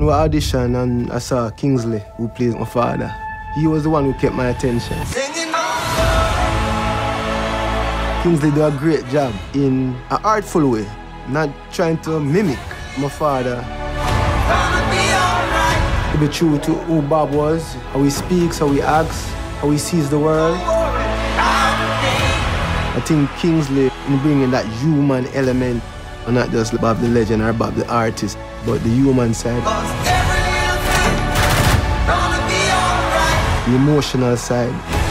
We auditioned and I saw Kingsley, who plays my father. He was the one who kept my attention. Kingsley did a great job in an artful way, not trying to mimic my father. To be true to who Bob was, how he speaks, how he acts, how he sees the world. I think Kingsley in bringing that human element, and not just Bob the legend or Bob the artist, but the human side, the emotional side.